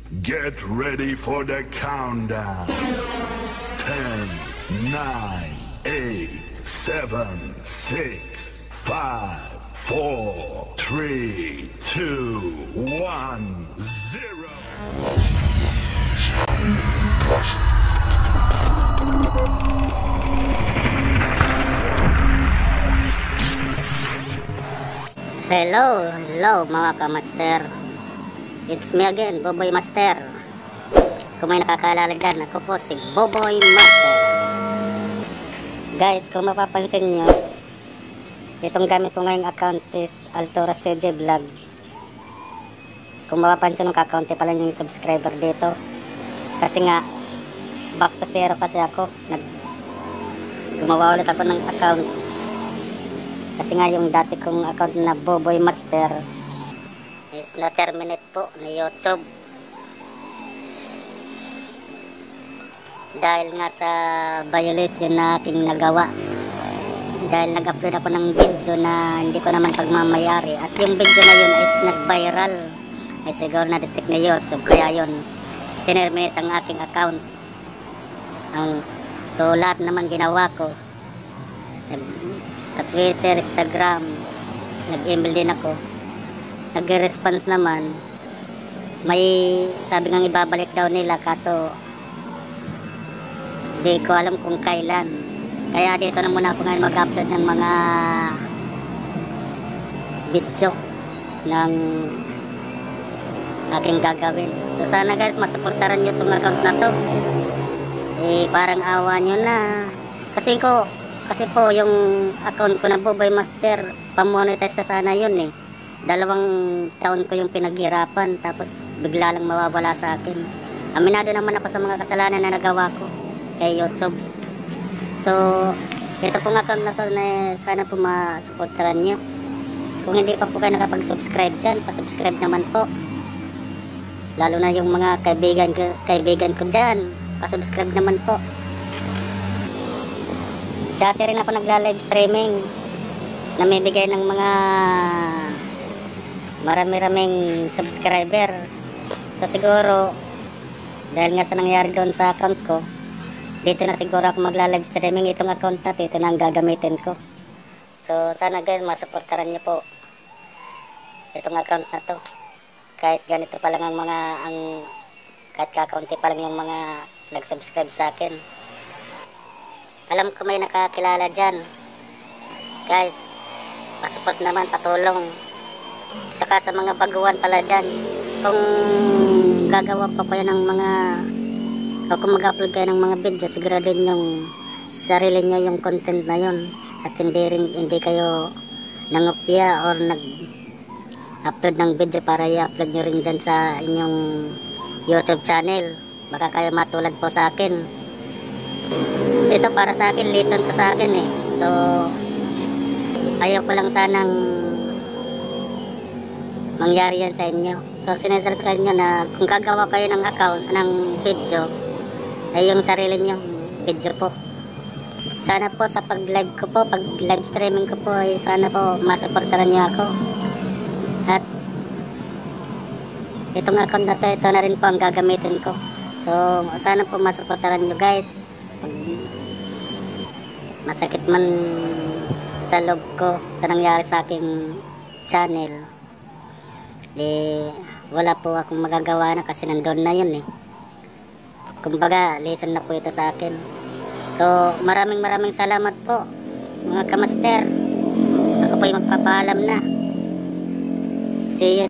Get ready for the countdown. 10, 9, 8, 7, 6, 5, 4, 3, 2, 1, 0. Hello mga kamaster. It's me again, Boboy Master. Kung may nakakaalala dyan, ako po si Boboy Master. Guys, kung mapapansin nyo, itong gamit ko ngayong account is Altura CJ Vlog. Kung mapapansin nung kakaunti pala yung subscriber dito. Kasi nga, back to zero kasi ako. Gumawa ulit ako ng account. Kasi nga yung dati kong account na Boboy Master is na-terminate po na YouTube. Dahil nga sa violation na aking nagawa. Dahil nag-upload ako ng video na hindi ko naman pagmamayari. At yung video na yun is nag-viral. Ay siguro na-detect na YouTube. Kaya yun, tinerminate ang aking account. So lahat naman ginawa ko. Sa Twitter, Instagram, nag-email din ako. Nag-response naman. May sabi nga ibabalik daw nila kaso di ko alam kung kailan. Kaya dito na muna ako ngayon mag-upload ng mga video ng aking gagawin. So sana guys masuportaran nyo itong account na to. Parang awa nyo na. Kasi po yung account ko na Boboy Master, pamonetize na sana yun 2 taon ko yung pinaghirapan tapos bigla lang mawawala sa akin. Aminado naman ako sa mga kasalanan na nagawa ko kay YouTube. So ito pong account na to na sana po masuportaran nyo. Kung hindi pa po kayo nakapag-subscribe dyan, pa-subscribe naman po. Lalo na yung mga kaibigan ko dyan, pa-subscribe naman po. Dati rin ako nagla-live streaming, namibigay ng mga marami-raming subscriber. So siguro dahil nga sa nangyari doon sa account ko, dito na siguro ako magla-live streaming. Itong account na ito na ang gagamitin ko. So sana guys masuportaran niyo po itong account na to. Kahit ganito pa lang kahit kakaunti pa lang yung mga nag-subscribe sa akin. Alam ko may nakakilala dyan. Guys, pasupport naman, patulong. Saka sa mga baguhan pala dyan, kung gagawa pa kayo ng mga o kung mag-upload kayo ng mga video, siguraduhin yung sarili nyo yung content na yun. At hindi kayo nangopya or nag-upload ng video para i-upload nyo rin dyan sa inyong YouTube channel. Baka kayo matulad po sa akin. Ito para sa akin, lesson to sa akin So ayaw ko lang sanang mangyari yan sa inyo. So sinasabi ko sa inyo na kung gagawa kayo ng account ng video ay yung sarili nyo video po. Sana po sa pag-live ko po, pag-live streaming ko po ay sana po masuportaran nyo ako. At itong account na to, ito na rin po ang gagamitin ko. So sana po masuportaran nyo guys. Masakit man sa loob ko sa nangyari sa aking channel, wala po akong magagawa na kasi nandun na yun Kumbaga lesson na po ito sa akin. So maraming salamat po mga kamaster. Ako po yung magpapaalam na. See you